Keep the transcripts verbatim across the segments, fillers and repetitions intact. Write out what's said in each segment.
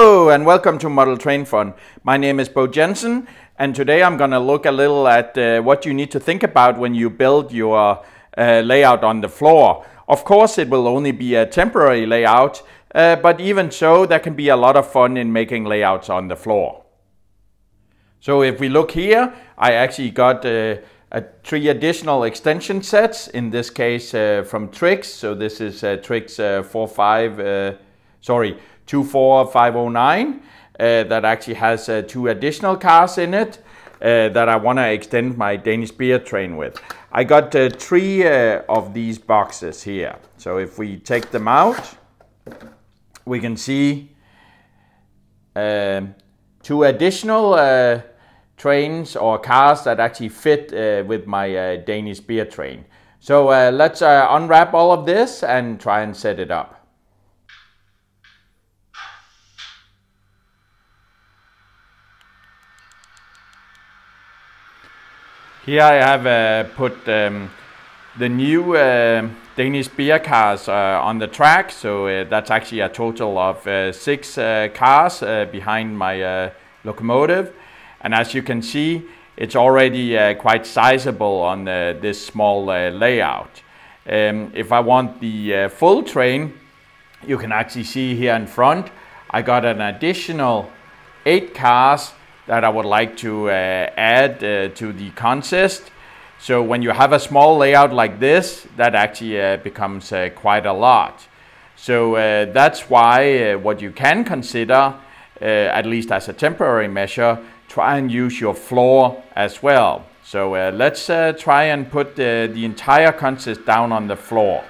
Hello and welcome to Model Train Fun. My name is Bo Jensen, and today I'm going to look a little at uh, what you need to think about when you build your uh, layout on the floor. Of course, it will only be a temporary layout, uh, but even so, there can be a lot of fun in making layouts on the floor. So if we look here, I actually got uh, a three additional extension sets, in this case uh, from Trix. So this is uh, Trix uh, four five, uh, sorry, two four five oh nine uh, that actually has uh, two additional cars in it uh, that I want to extend my Danish beer train with. I got uh, three uh, of these boxes here. So if we take them out, we can see uh, two additional uh, trains or cars that actually fit uh, with my uh, Danish beer train. So uh, let's uh, unwrap all of this and try and set it up. Here I have uh, put um, the new uh, Danish beer cars uh, on the track, so uh, that's actually a total of uh, six uh, cars uh, behind my uh, locomotive. And as you can see, it's already uh, quite sizable on uh, this small uh, layout. Um, if I want the uh, full train, you can actually see here in front, I got an additional eight cars that I would like to uh, add uh, to the consist. So when you have a small layout like this, that actually uh, becomes uh, quite a lot. So uh, that's why uh, what you can consider, uh, at least as a temporary measure, try and use your floor as well. So uh, let's uh, try and put uh, the entire consist down on the floor.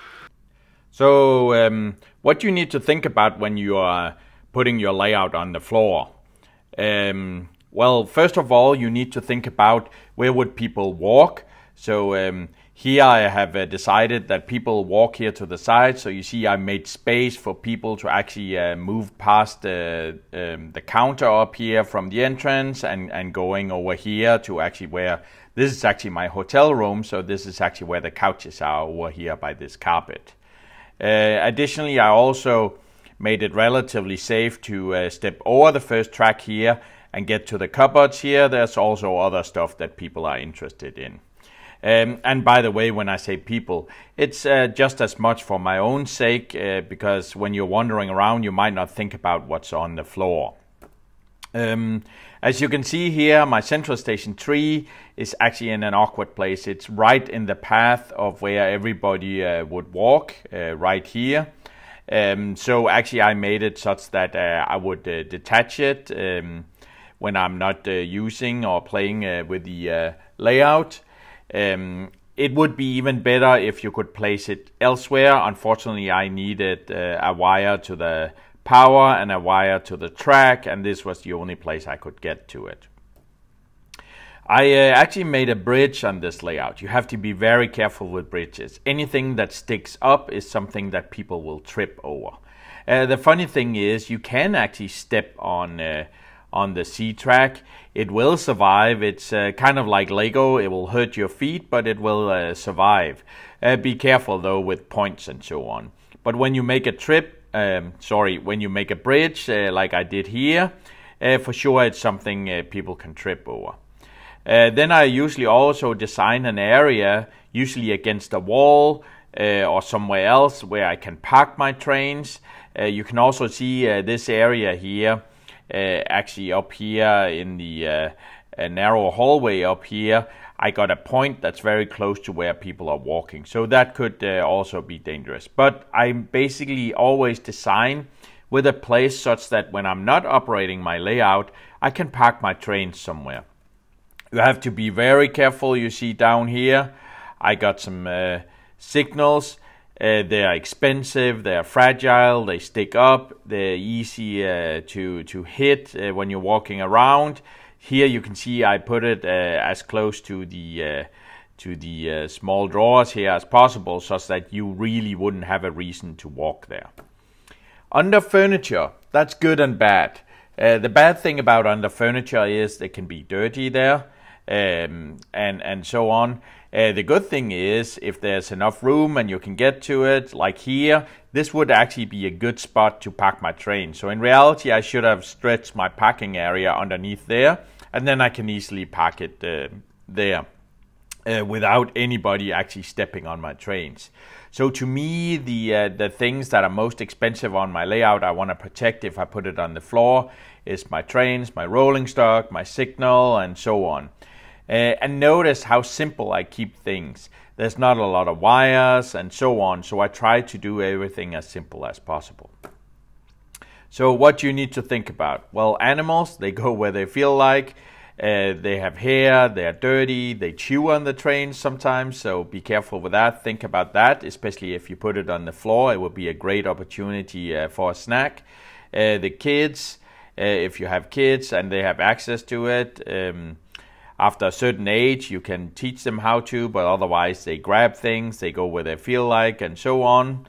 So um, what you need to think about when you are putting your layout on the floor. Um, well, first of all, you need to think about where would people walk. So um, here I have uh, decided that people walk here to the side. So you see I made space for people to actually uh, move past uh, um, the counter up here from the entrance and, and going over here to actually where, this is actually my hotel room. So this is actually where the couches are over here by this carpet. Uh, additionally, I also made it relatively safe to uh, step over the first track here and get to the cupboards here. There's also other stuff that people are interested in. Um, and by the way, when I say people, it's uh, just as much for my own sake, uh, because when you're wandering around, you might not think about what's on the floor. Um, as you can see here, my central station three is actually in an awkward place. It's right in the path of where everybody uh, would walk, uh, right here. Um, so actually I made it such that uh, I would uh, detach it um, when I'm not uh, using or playing uh, with the uh, layout. Um, it would be even better if you could place it elsewhere. Unfortunately, I needed uh, a wire to the power and a wire to the track, and this was the only place I could get to it. I uh, actually made a bridge on this layout. You have to be very careful with bridges. Anything that sticks up is something that people will trip over. Uh, the funny thing is you can actually step on uh, on the C track. It will survive. It's uh, kind of like Lego. It will hurt your feet, but it will uh, survive. Uh, be careful though with points and so on. But when you make a trip, um, sorry, when you make a bridge uh, like I did here, uh, for sure it's something uh, people can trip over. Uh, then I usually also design an area, usually against a wall uh, or somewhere else where I can park my trains. Uh, you can also see uh, this area here, uh, actually up here in the uh, uh, narrow hallway up here. I got a point that's very close to where people are walking. So that could uh, also be dangerous. But I basically always design with a place such that when I'm not operating my layout, I can park my trains somewhere. You have to be very careful. You see down here, I got some uh, signals. Uh, they are expensive, they are fragile, they stick up, they're easy uh, to, to hit uh, when you're walking around. Here you can see I put it uh, as close to the, uh, to the uh, small drawers here as possible, such that you really wouldn't have a reason to walk there. Under furniture, that's good and bad. Uh, the bad thing about under furniture is they can be dirty there. um, and, and so on. Uh, the good thing is, if there's enough room and you can get to it, like here, this would actually be a good spot to park my train. So in reality, I should have stretched my parking area underneath there, and then I can easily park it uh, there uh, without anybody actually stepping on my trains. So to me, the uh, the things that are most expensive on my layout I want to protect if I put it on the floor is my trains, my rolling stock, my signal, and so on. Uh, and notice how simple I keep things. There's not a lot of wires and so on, so I try to do everything as simple as possible. So what you need to think about? Well, animals, they go where they feel like. Uh, they have hair, they are dirty, they chew on the trains sometimes, so be careful with that. Think about that, especially if you put it on the floor. It would be a great opportunity uh, for a snack. Uh, the kids, uh, if you have kids and they have access to it, um, after a certain age, you can teach them how to, but otherwise they grab things, they go where they feel like, and so on.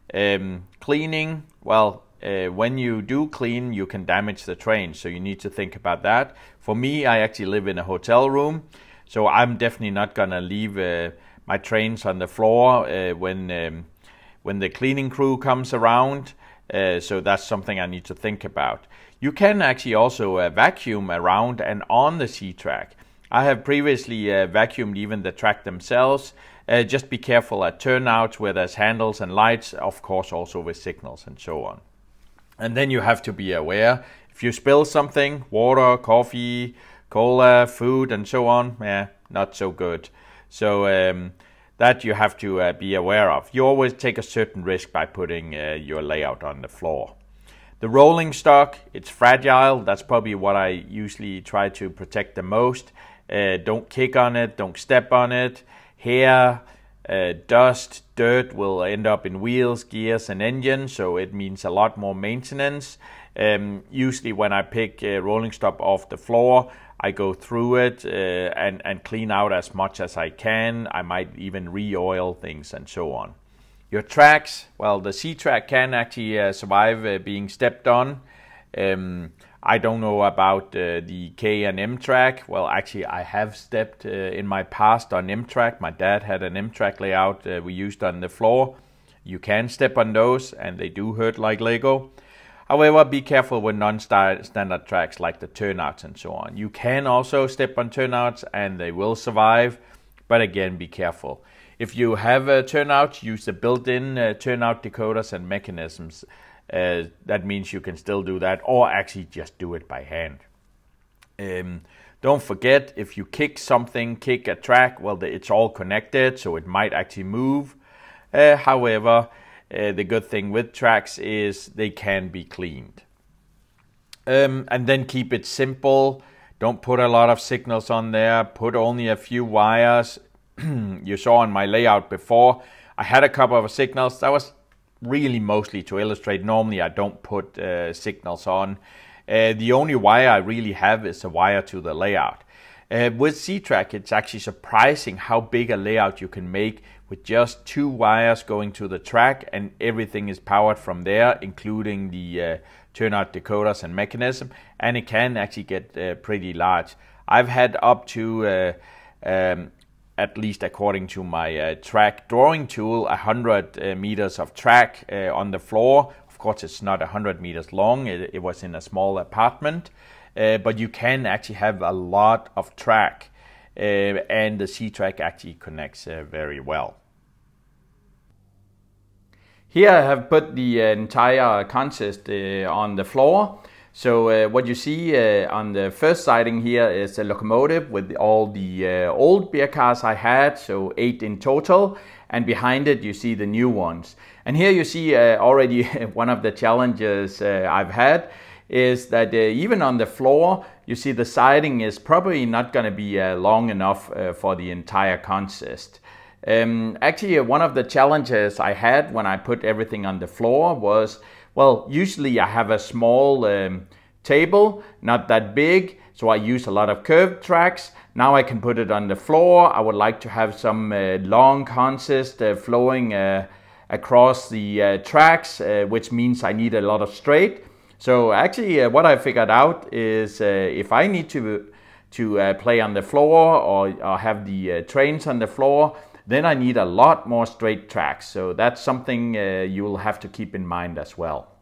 Um, cleaning, well, uh, when you do clean, you can damage the train, so you need to think about that. For me, I actually live in a hotel room, so I'm definitely not gonna leave uh, my trains on the floor uh, when um, when the cleaning crew comes around. Uh, so that's something I need to think about. You can actually also uh, vacuum around and on the C-track. I have previously uh, vacuumed even the track themselves. Uh, just be careful at turnouts where there's handles and lights, of course also with signals and so on. And then you have to be aware, if you spill something, water, coffee, cola, food and so on, yeah, not so good. So um, that you have to uh, be aware of. You always take a certain risk by putting uh, your layout on the floor. The rolling stock, it's fragile. That's probably what I usually try to protect the most. Uh, don't kick on it, don't step on it. Hair, uh, dust, dirt will end up in wheels, gears and engines, so it means a lot more maintenance. Um, usually when I pick a rolling stock off the floor, I go through it uh, and, and clean out as much as I can. I might even re-oil things and so on. Your tracks, well, the C-track can actually uh, survive uh, being stepped on. Um, I don't know about uh, the K and M track. Well, actually, I have stepped uh, in my past on M track. My dad had an M track layout uh, we used on the floor. You can step on those, and they do hurt like Lego. However, be careful with non-standard tracks like the turnouts and so on. You can also step on turnouts, and they will survive. But again, be careful. If you have a turnout, use the built-in uh, turnout decoders and mechanisms. Uh, that means you can still do that, or actually just do it by hand. Um, don't forget, if you kick something, kick a track, well, the, it's all connected, so it might actually move. Uh, however, uh, the good thing with tracks is they can be cleaned. Um, and then keep it simple. Don't put a lot of signals on there. Put only a few wires. You saw on my layout before, I had a couple of signals. That was really mostly to illustrate. Normally I don't put uh, signals on. Uh, the only wire I really have is a wire to the layout. Uh, with C-track, it's actually surprising how big a layout you can make with just two wires going to the track, and everything is powered from there, including the uh, turnout decoders and mechanism, and it can actually get uh, pretty large. I've had up to uh, um, at least according to my uh, track drawing tool, one hundred uh, meters of track uh, on the floor. Of course, it's not one hundred meters long. It, it was in a small apartment. Uh, but you can actually have a lot of track. Uh, and the C-track actually connects uh, very well. Here I have put the entire consist uh, on the floor. So uh, what you see uh, on the first siding here is a locomotive with all the uh, old beer cars I had, so eight in total, and behind it you see the new ones. And here you see uh, already one of the challenges uh, I've had is that uh, even on the floor you see the siding is probably not going to be uh, long enough uh, for the entire consist. Um, actually uh, one of the challenges I had when I put everything on the floor was, well, usually I have a small um, table, not that big, so I use a lot of curved tracks. Now I can put it on the floor. I would like to have some uh, long consist uh, flowing uh, across the uh, tracks, uh, which means I need a lot of straight. So actually uh, what I figured out is uh, if I need to to uh, play on the floor or, or have the uh, trains on the floor, then I need a lot more straight tracks. So that's something uh, you will have to keep in mind as well.